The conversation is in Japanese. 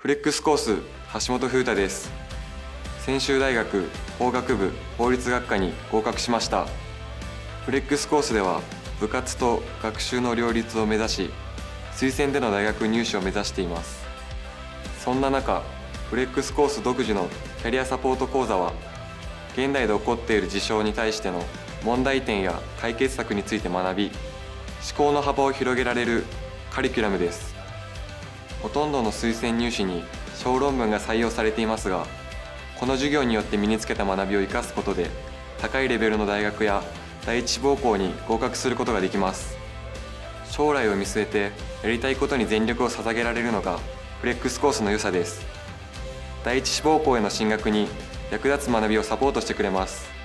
フレックスコース橋本風太です。専修大学法学部法律学科に合格しました。フレックスコースでは部活と学習の両立を目指し、推薦での大学入試を目指しています。そんな中、フレックスコース独自のキャリアサポート講座は、現代で起こっている事象に対しての問題点や解決策について学び、思考の幅を広げられるカリキュラムです。ほとんどの推薦入試に小論文が採用されていますが、この授業によって身につけた学びを生かすことで、高いレベルの大学や第一志望校に合格することができます。将来を見据えてやりたいことに全力を捧げられるのがフレックスコースの良さです。第一志望校への進学に役立つ学びをサポートしてくれます。